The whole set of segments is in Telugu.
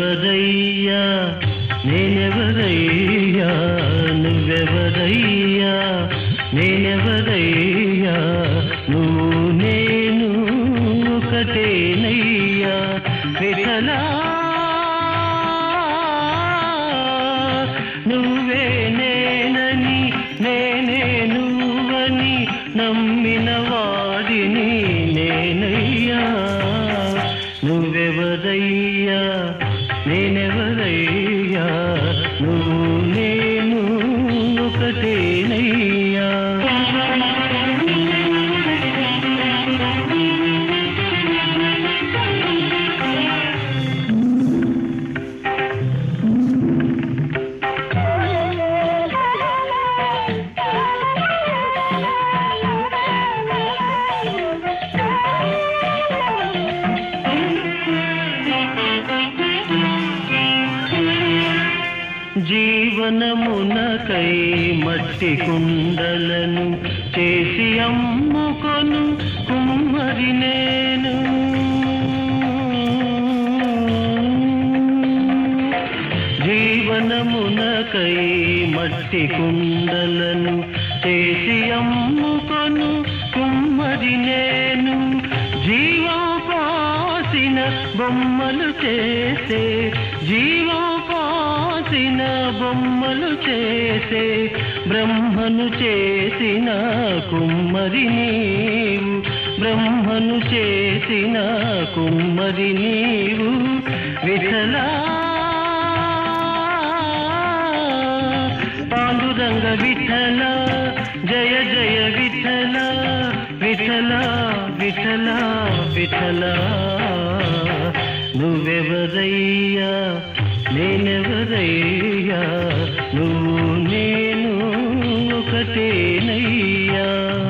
నువ్వెవరయ్యా నేనెవరయ్యా నువ్వెవరయ్యా నేనెవరయ్యా నువ్వు నేను ఒకటేనయ్యా విఠలా నువ్వే నేనని నేనే నువ్వని నమ్మిన వాడిని నేనయ్యా నువ్వెవరయ్యా నేనెవరయ్యా నువ్వు నేను ఒకటేనయ్యా జీవనమునకై మట్టి కుండలను చేసి అమ్ముకొను కుమ్మరి నేను జీవనమునకై మట్టి కుండలను చేసి అమ్ముకొను కుమ్మరి నేను జీవం పోసిన బొమ్మలు చేసే జీవం పోసిన బొమ్మలు చేసే బ్రహ్మను చేసిన కుమ్మరి నీవు బ్రహ్మను చేసిన కుమ్మరి నీవు విఠలా పాండురంగ విఠల జయ జయ విఠల విఠల విఠల విఠల నువ్వెవరయ్యా నేనెవరయ్యా నువ్వు నేను ఒకటేనయ్యా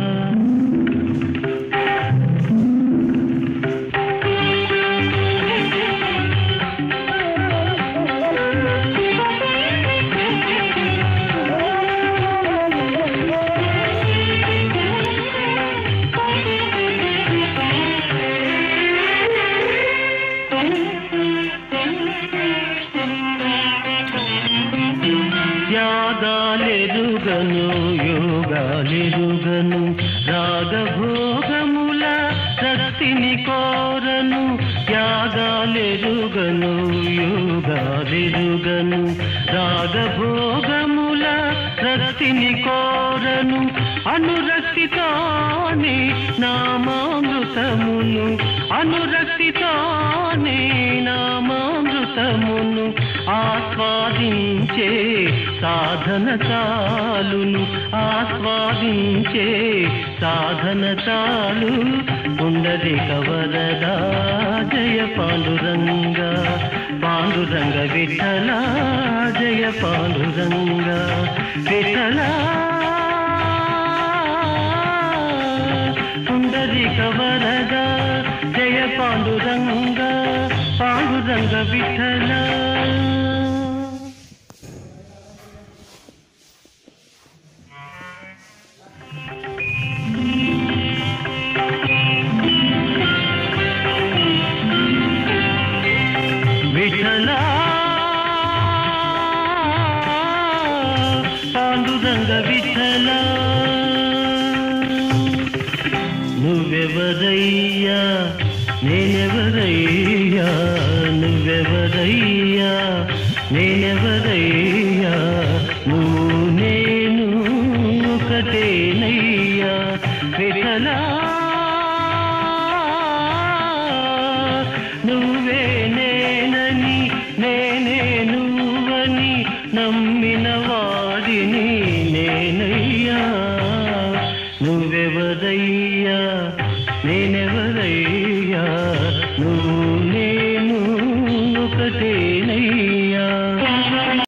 యాగాలెరుగను యోగాలెరుగను రాగభోగముల శక్తిని కోరను యాగాలెరుగను యోగాలెరుగను రాగభోగముల శక్తిని కోరను అనురక్తితోనే నామామృతమును అనురక్తితోనే నామామృతమును ఆస్వాదించే సాధన చాలును ఆస్వాదించే సాధన చాలు పుండరీక వరదా జయ పాండురంగ పాండురంగ విఠల జయ పాండురంగ విఠల పుండరీక వరదా జయ పాండురంగ పాండురంగ విఠల విఠలా పాండురంగ విఠలా నువ్వెవరయ్యా నేనెవరయ్యా నువ్వెవరయ్యా నేనెవరయ్యా నువ్వు నేను ఒకటేనయ్యా విఠలా